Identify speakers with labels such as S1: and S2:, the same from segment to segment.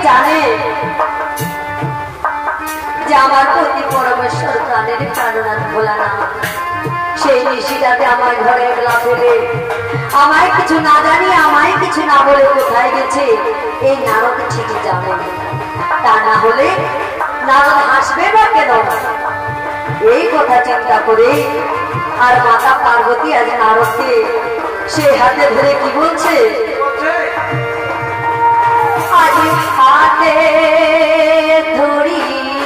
S1: জানে যে আমার প্রতি পরমেশ্বর প্রাণের প্রাণনাথ ভোলানাথ সেই নিশিটাতে আমার ঘরে একলা ফেলে আমায় কিছু না জানিয়ে আমায় কিছু না বলে কোথায় গেছে এই নারদ ঠিকই জানে। তা না হলে নারদ হাসবে না কেন? এই কথা চিন্তা করে আর মাতা পার্বতী আজ নারদকে সে হাতে ধরে কি বলছে, আজ হাতে ধরি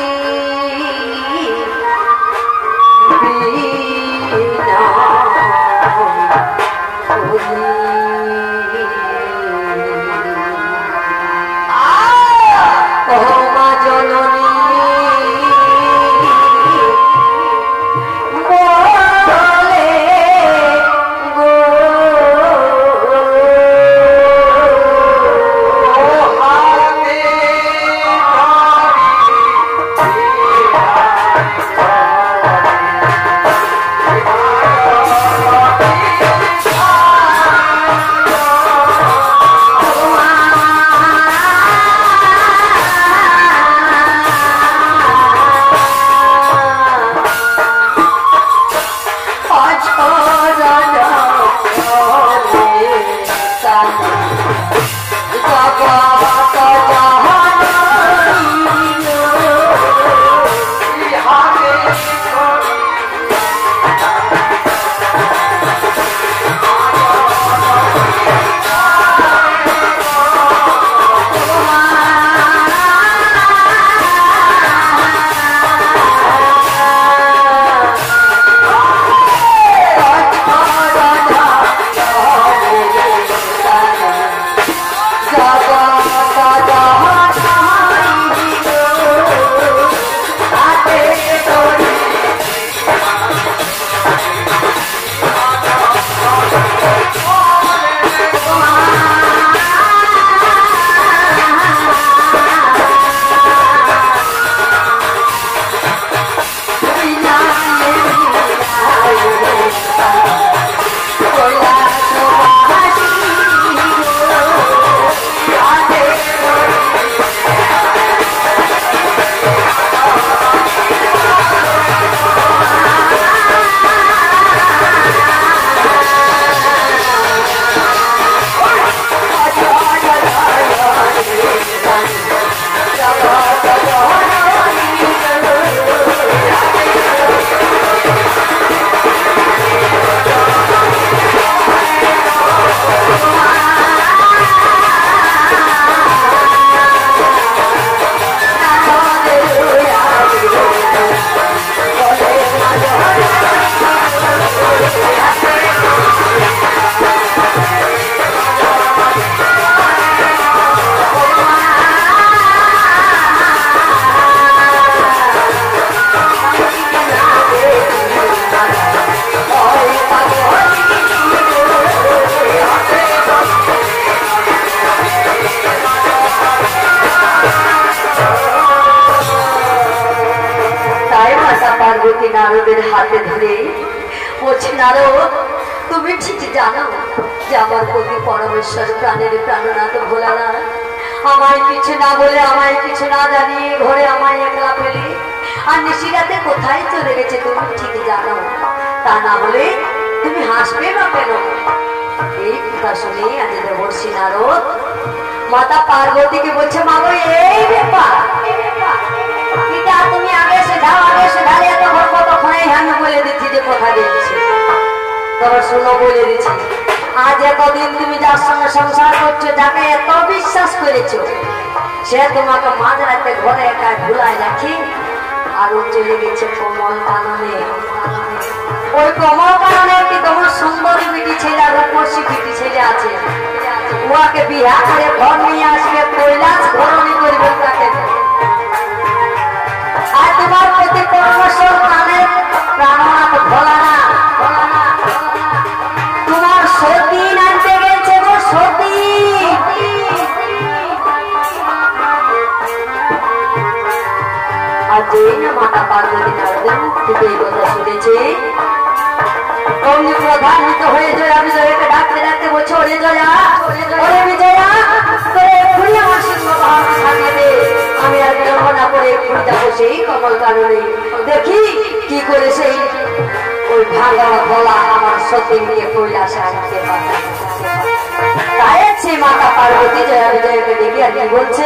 S1: নারদের হাতে ধরে বলছে, নারদ তুমি ঠিক জানো যে আমার প্রতি পরমেশ্বর প্রাণের প্রাণনাথ ভোলানাথ আমায় কিছু না বলে আমায় কিছু না জানিয়ে ঘরে আমায় একলা ফেলে আর নিশিরাতে কোথায় চলে গেছে তুমি ঠিক জানো। তা না হলে তুমি হাসবে বা কেন? এই কথা শুনে আজ দেবর্ষি নারদ মাতা পার্বতীকে বলছে, মাগো এই ব্যাপার তুমি আগে এসে যাও, আগে এসে দাঁড়িয়ে তখন কতক্ষণে আমি বলে দিচ্ছি যে কোথায় দিচ্ছি। তখন শুনো বলে দিচ্ছি, আজ এতদিন তুমি যার সঙ্গে সংসার করছো, যাকে এত বিশ্বাস করেছো, সে তোমাকে মাঝরাতে ঘরে একা ভুলায় রাখি আর ও চলে গেছে কমল কাননে। ওই কমল কাননে একটি তোমার সুন্দরী বিটি ছেলে আর রূপসী বিটি ছেলে আছে, উহাকে বিয়া করে ঘর নিয়ে আসবে, কৈলাস ঘরণী করবে তাকে। আর তোমার প্রতি পরমেশ্বর প্রাণের প্রাণনাথ ভোলানাথ তোমার সতী আনতে গেছে গো, সতী। আর যেই না মাতা পার্বতী নারদের মুখ থেকে এই কথা শুনেছে, অমনি প্রধানিত হয়ে জয়া বিজয়কে ডাকতে ডাকতে বলছে, ওরে জয়া, ওরে বিজয়া, তোরে ঘুরিয়ে আমার সিংহ বাহাদুর সাজিয়ে পাগল ভোলা আমার সতী নিয়ে কৈলাসে আনতে পারে। তাই সে মাতা পার্বতী জয়া বিজয়কে ডেকে আর কি বলছে,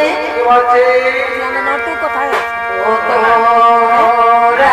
S2: কোথায়
S1: ও তোরা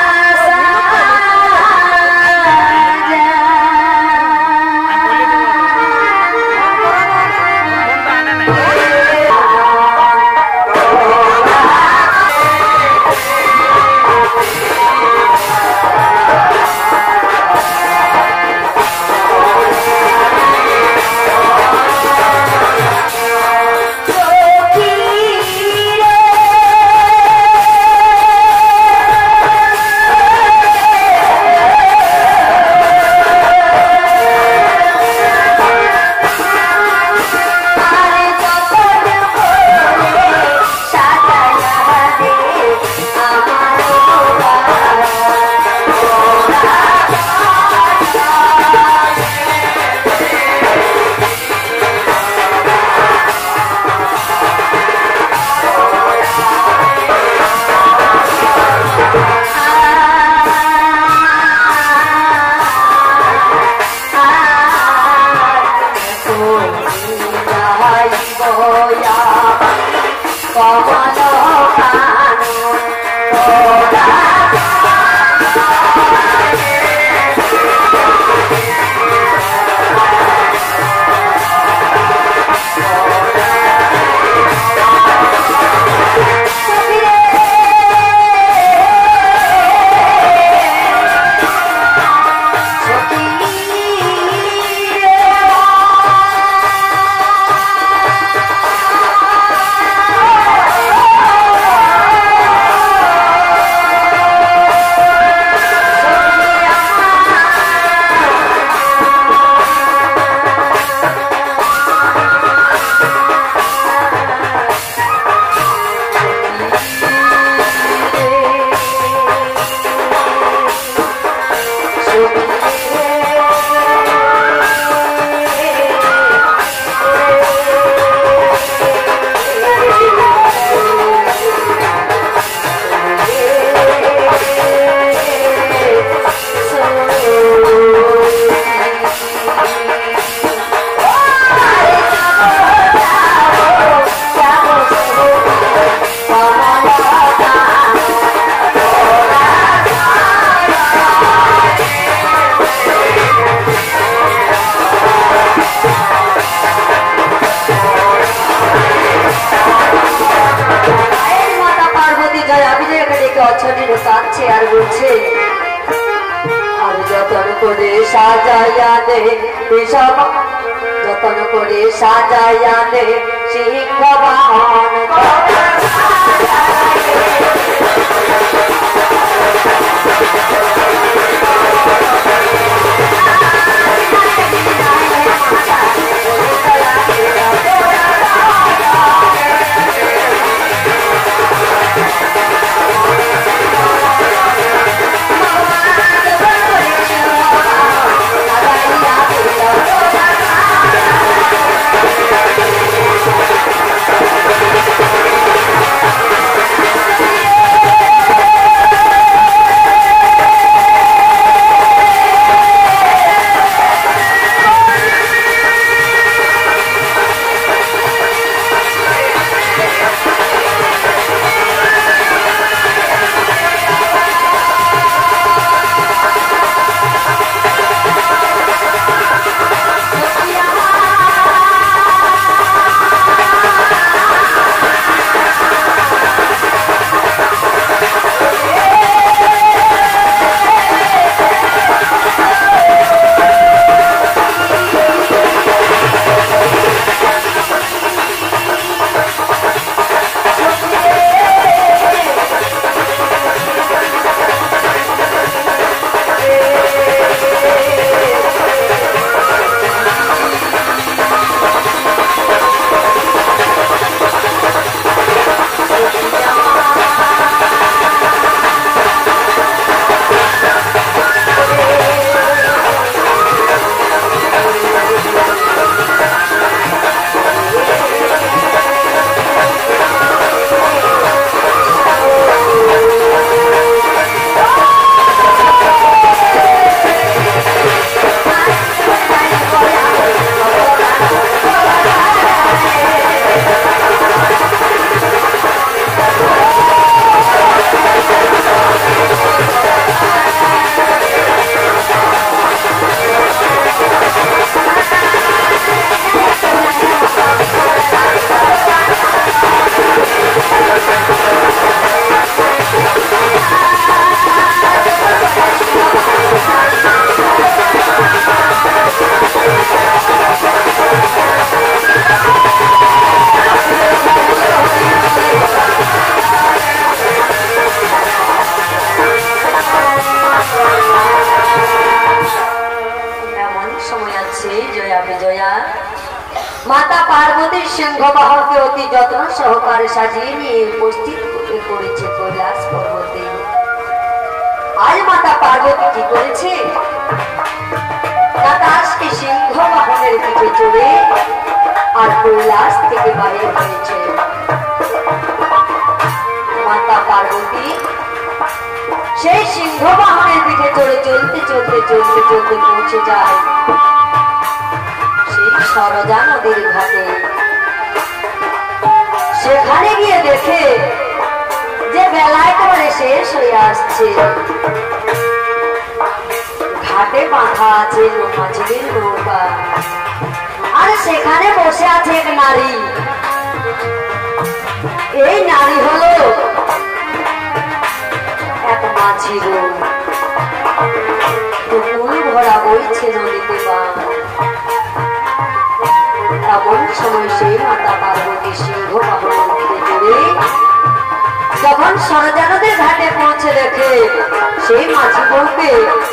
S1: কাঁদছে আর বলছে, আর যতন করে সাজাইয়া দে এসব, যতন করে সাজাইয়া দে সিংহ বাহন বাহনকে অতি যত্ন সহকারে সাজিয়ে নিয়ে উপস্থিত করেছে কৈলাস পর্বতে। আজ মাতা পার্বতী কি করেছে না দাসকে সিংহ বাহনের দিকে চড়ে আর কৈলাস থেকে বাইরে হয়েছে। মাতা পার্বতী সেই সিংহ বাহনের দিকে চড়ে চলতে চলতে চলতে চলতে পৌঁছে যায় সেই সরজা নদীর ঘাটে। সেখানে গিয়ে দেখে যে বেলা একেবারে শেষ হয়ে আসছে। ঘাটে বাঁধা আছে মাঝিদের নৌকা, আর সেখানে বসে আছে এক নারী। এই নারী হলো এক মাঝি বউ। কুল ভরা বইছে নদীতে বান। এমন সময় সেই মাতা পার্বতী সিংহ বাহনের দিকে চড়ে যখন সরজা নদীর ঘাটে পৌঁছে দেখে সেই মাঝি বউকে,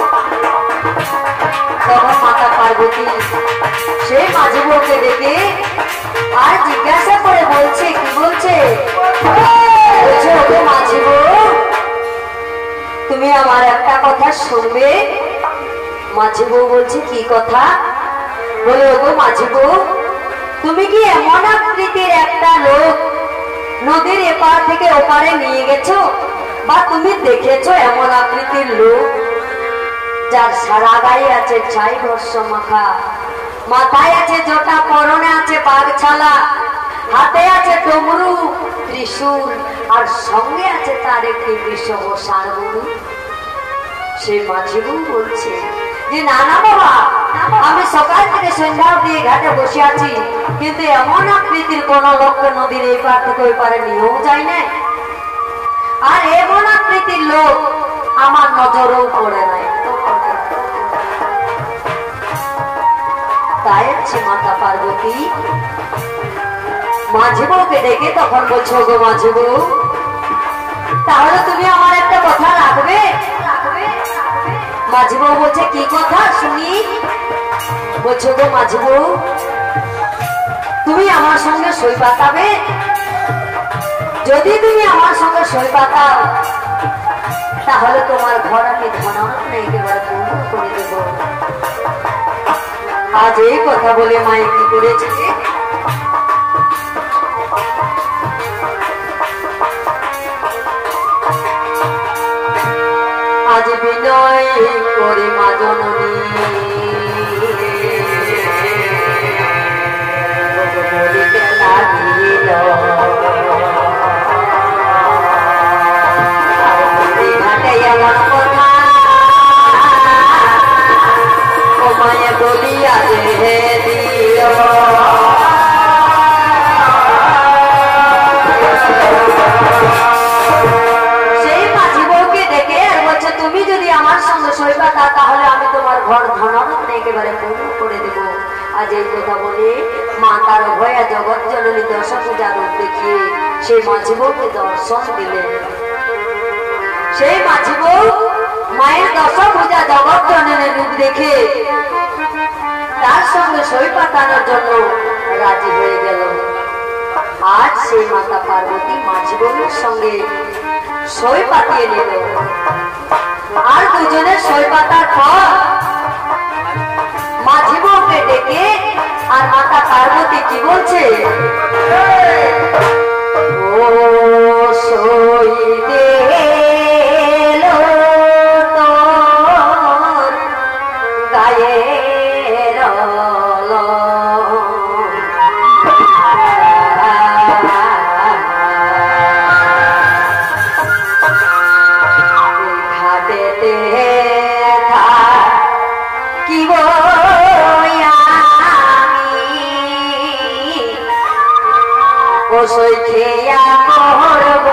S1: তখন মাতা পার্বতী সেই মাঝি বউকে ডেকে আর জিজ্ঞাসা করে বলছে, কি বলছে? বলছে, ওগো মাঝি বউ, তুমি আমার একটা কথা শুনবে? মাঝি বউ বলছে, কি কথা? বলে, ওগো মাঝি বউ, তুমি কি এমন আকৃতির একটা লোক নদীর এপার থেকে ওপারে নিয়ে গেছো, বা তুমি দেখেছো এমন আকৃতির লোক যার সারা গায়ে আছে ছাই ভস্য মাখা, মাথায় আছে জটা, পরনে আছে বাঘছালা, হাতে আছে ডমরু ত্রিশূল, আর সঙ্গে আছে তার একটি বৃষভ ষাঁড় গরু? সেই মাঝি বউ বলছে যে, না না বাবা, আমি সকাল থেকে সন্ধ্যা দিয়ে ঘাটে বসে আছি, কিন্তু এমন আকৃতির কোন লোককে নদীর এই পার থেকে ওই পারে নিয়েও যায় না, আর এমন আকৃতির লোক আমার নজরেও পড়ে নাই। তাই হচ্ছে মাতা পার্বতী মাঝি বউকে ডেকে তখন বলছো, গো মাঝি বউ, তাহলে তুমি আমার একটা কথা রাখবে? মাঝি বউ বলছে, কি কথা শুনি? বলছো, গো মাঝি বউ, তুমি আমার সঙ্গে সই পাতাবে? যদি তুমি আমার সঙ্গে সই পাতাও তাহলে তোমার ঘর আমি ধনাত্ম একেবারে পূর্ণ করে দেব। আজ এই কথা বলে মায়ে কি করেছে, আজ বিনয় করে মা জননী বলিতে লাগিল, ঘাটে এমন কথা ও মায়ে বলিয়া যে দিও। তুমি যদি আমার সঙ্গে সই পাতা তাহলে আমি তোমার ঘর ধনরত্নে একেবারে পূর্ণ করে দেব। আজ এই কথা বলে মা তার ভয়া জগৎ জননী দশ পূজা রূপ দেখিয়ে সেই মাঝি বউকে দর্শন দিলেন। সেই মাঝি বউ মায়ের দশ পূজা জগৎ জননীর রূপ দেখে তার সঙ্গে সই পাতানোর জন্য রাজি হয়ে গেল। আজ সেই মাতা পার্বতী মাঝি বউয়ের সঙ্গে সই পাতিয়ে নিল। আর দুজনের সই পাতার পর মাঝি বউকে ডেকে আর মাতা পার্বতী কি বলছে, ও সই দিল তোর গায়ের সই খেয়া করব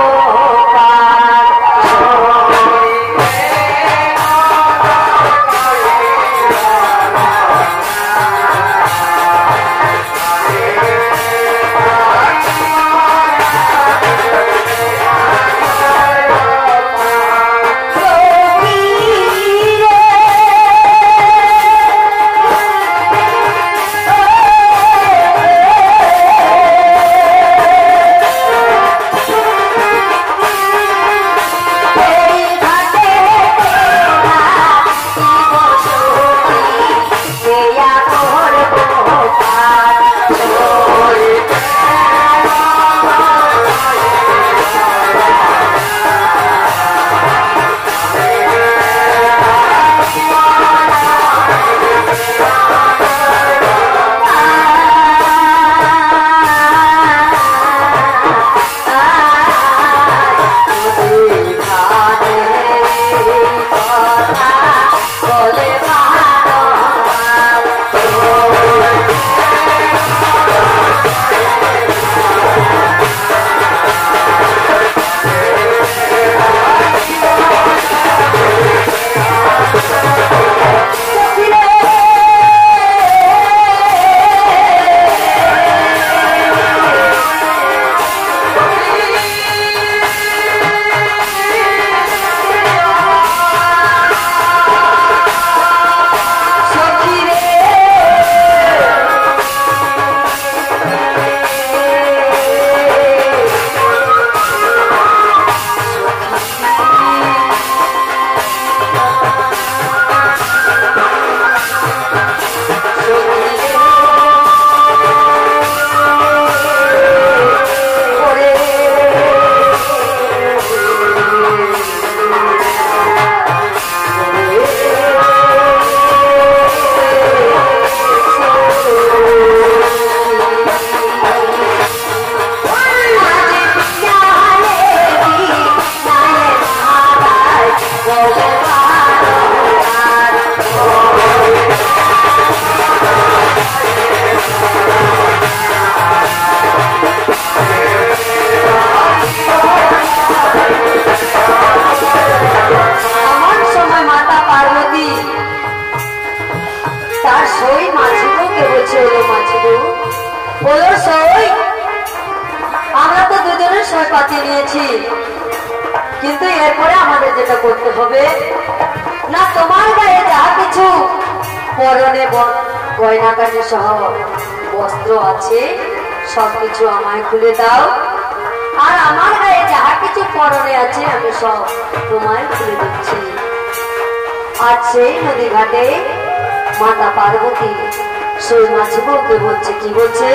S1: বুঝে নিয়েছি, কিন্তু এরপরে আমাদের যেটা করতে হবে না, তোমার গায়ে যা কিছু পরনে গয়নাকাটি সহ বস্ত্র আছে সবকিছু আমায় খুলে দাও, আর আমার গায়ে যা কিছু পরনে আছে আমি সব তোমায় খুলে দিচ্ছি। আর সেই নদী ঘাটে মাতা পার্বতী সেই মাঝি বউকে বলছে, কি বলছে,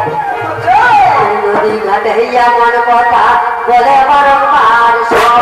S1: নদী ঘাটে এমন কথা বলে বারংবার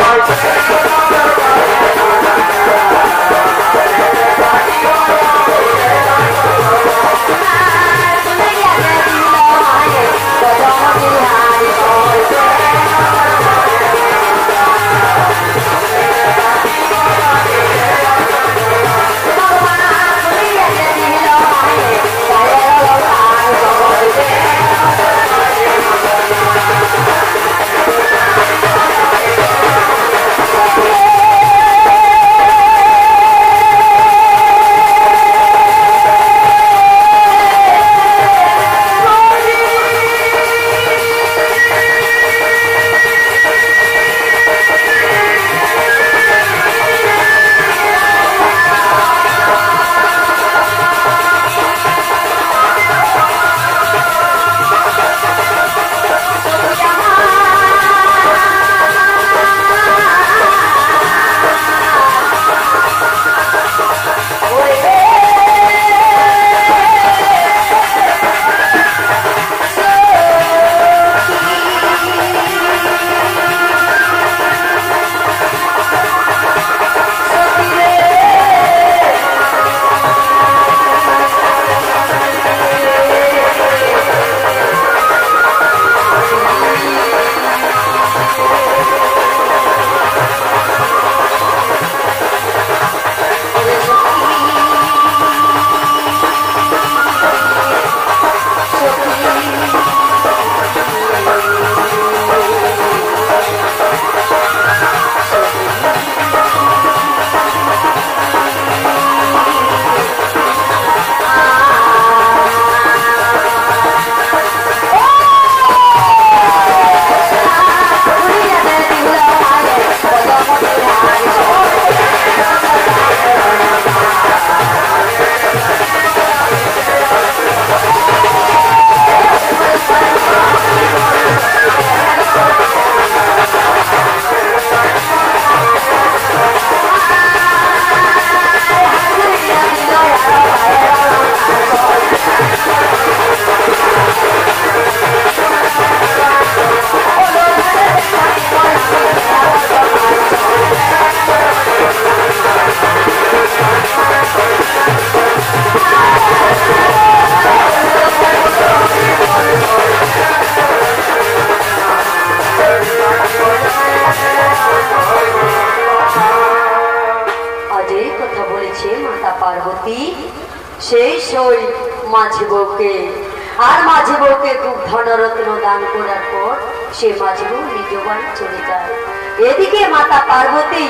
S1: মাঝি বউকে, আর মাঝি বউকে খুব ধনরত্ন দান করার পর সে মাঝি বউ নিজ বাড়ি চলে যায়। এদিকে মাতা পার্বতী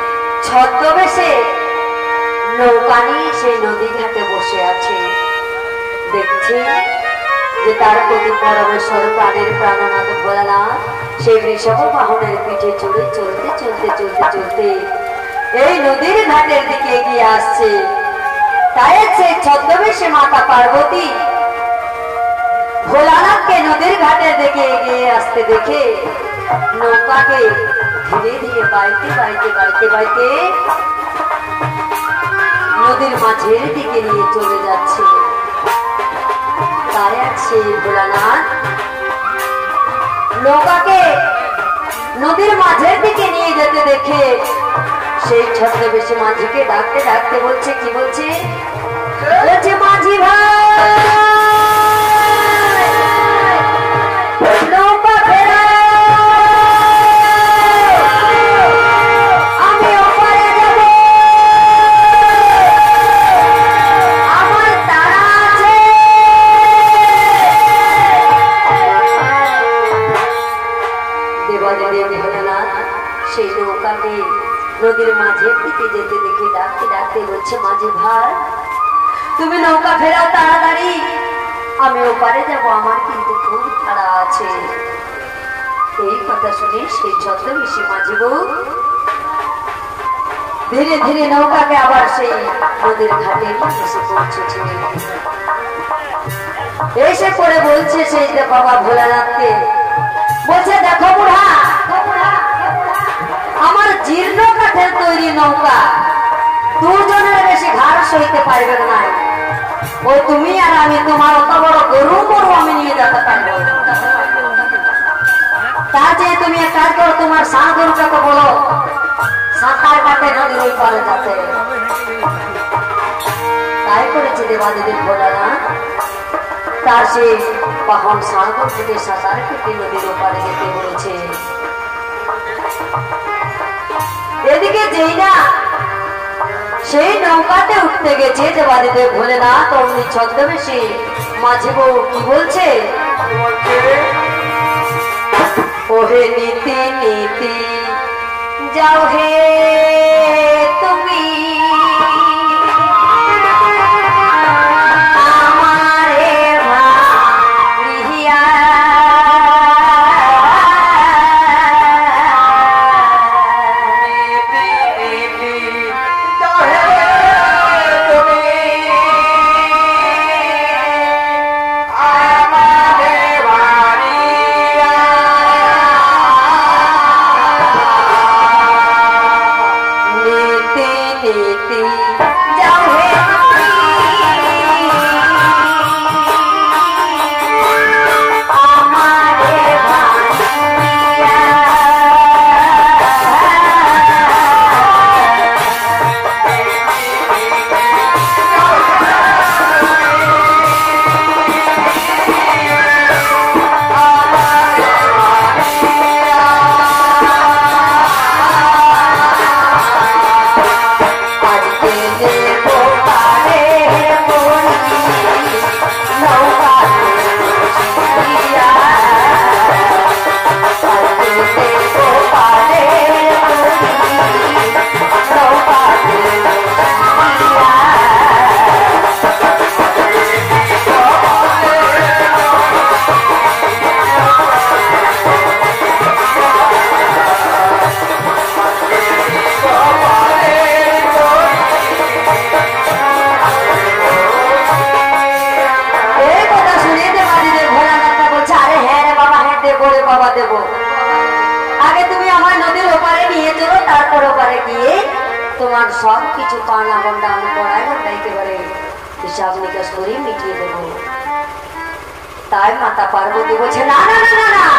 S1: ছদ্মবেশে নৌকা নিয়ে সেই নদী ঘাটে বসে আছে, দেখছে যে তার প্রতি পরমেশ্বর প্রাণের প্রাণনাথ ভোলানাথ সেই বৃষভ বাহনের পিঠে চড়ে চলতে চলতে চলতে চলতে এই নদীর ঘাটের দিকে এগিয়ে আসছে। তাই সেই ছদ্মবেশে মাতা পার্বতী ভোলানাথকে নদীর ঘাটের দিকে এগিয়ে আসতে দেখে নৌকাকে ধীরে ধীরে বাইতে বাইতে বাইতে বাইতে নদীর মাঝের দিকে নিয়ে চলে যাচ্ছে। তাই আছে ভোলানাথ নৌকাকে নদীর মাঝের দিকে নিয়ে যেতে দেখে সেই ছদ্মবেশী মাঝিকে ডাকতে ডাকতে বলছে, কি বলছে, বলছে মাঝি ভাই নৌকা ফেরা, আমি ওপারে যাব, আমার তাড়া আছে। দেবাদেব ভোলানাথ সেই নৌকাকে নদীর মাঝের দিকে যেতে দেখে ডাকতে ডাকতে বলছে, মাঝি ভাই তুমি নৌকা ফেরাও তাড়াতাড়ি, আমি ওপারে যাব, আমার কিন্তু খুব তাড়া আছে। এই কথা শুনে সেই ছদ্মবেশী মাঝি বউ ধীরে ধীরে নৌকাকে আবার সেই নদীর ঘাটে এসে পৌঁছেছে। এসে পরে বলছে সেই বাবা ভোলানাথকে, বলছে দেখো বুড়া, আমার জীর্ণ কাঠের তৈরি নৌকা দুজনের বেশি ঘাড় সইতে পারবে না। ওই তুমি আর আমি, তোমার অত বড় গরু গরু আমি নিয়ে যেতে পারবো। তার যে তুমি এক কাজ করো, তোমার সাঁ গরুটাকে বলো সাঁতার কাটে নদীর ওই পারে যাতে। তাই করেছে দেবাদেবীর ভোলানাথ, তার সেই বাহন সাগর থেকে সাঁতার কেটে নদীর ওপারে যেতে বলেছে। এদিকে যেই না সেই নৌকাতে উঠতে গেছে দেবাদেবী ভোলেনাথ, অমনি ছদ্মবেশী মাঝি বউ কি বলছে, ওহে নীতি নীতি যাও হে তুমি তোমার সব কিছু পানা বন্ডা আমি পড়াই বন্ডা একেবারে হিসাব নিকাশ করে মিটিয়ে দেব। তাই মাতা পার্বতী বলছে, না না না না না,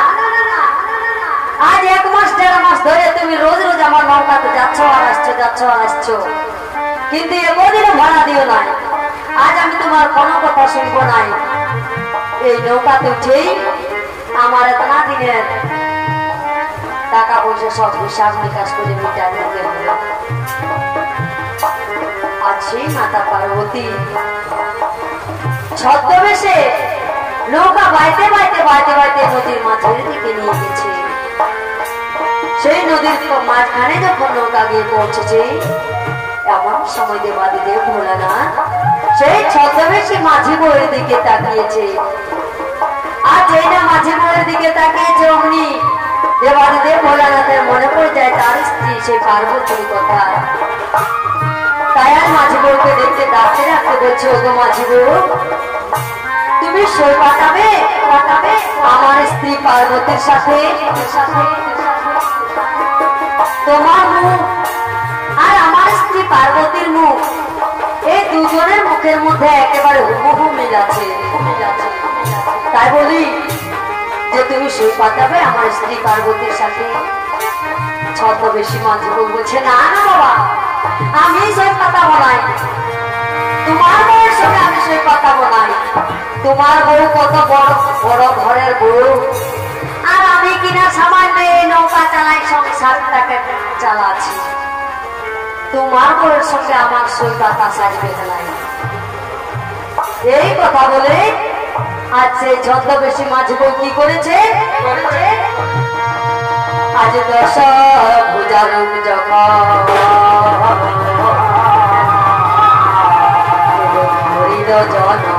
S1: আজ 1 মাস 1.5 মাস ধরে তুমি রোজ রোজ আমার নৌকাতে যাচ্ছ আর আসছো, যাচ্ছ আর আসছো, কিন্তু এমনদিনও ভাড়া দিও নাই। আজ আমি তোমার কোনো কথা শুনবো নাই। এই নৌকাতে উঠেই আমার এতনা দিনের টাকা পয়সা সব হিসাব নিকাশ করে মিটাই দিতে হবে। আজ সেই মাতা পার্বতী ছদ্মবেশে নৌকা বাইতে বাইতে বাইতে বাইতে নদীর মাঝের দিকে নিয়ে গেছে। সেই নদীর মাঝখানে যখন নৌকা গিয়ে পৌঁছেছে, এমন সময় দেবাদিদেব ভোলানাথ সেই ছদ্মবেশী মাঝি বউয়ের দিকে তাকিয়েছে। আর যেই না মাঝি বউয়ের দিকে তাকিয়েছে, অমনি দেবাদিদেব ভোলানাথের মনে পড়ে যায় তার স্ত্রী সেই পার্বতীর কথা। তাই আর মাঝি বউকে দেখতে ডাকতে ডাকতে বলছে, ওগো মাঝি বউ, তুমি সই পাঠাবে আমার স্ত্রী পার্বতীর সাথে। তোমার মুখ আর আমার স্ত্রী পার্বতীর মুখ, এই দুজনের মুখের মধ্যে একেবারে হুবহু মিল আছে। তাই বলি যে তুমি সই পাঠাবে আমার স্ত্রী পার্বতীর সাথে। ছদ্মবেশী মাঝি বউ বলছে, না না বাবা, আমি সই পাঠাবো নাই, তোমার বউয়ের সঙ্গে আমি সই পাঠাবো নাই। তোমার বউ কত বড় বড় ঘরের বউ, আর আমি কিনা সামান্য এই নৌকা চালাই, সংসারটাকে চালাচ্ছি। তোমার বউয়ের সঙ্গে আমার সই পাতা সাজবে নাই। এই কথা বলে আজ সেই ছদ্মবেশী মাঝি বউ কি করেছে, আজ 10 পূজার যখন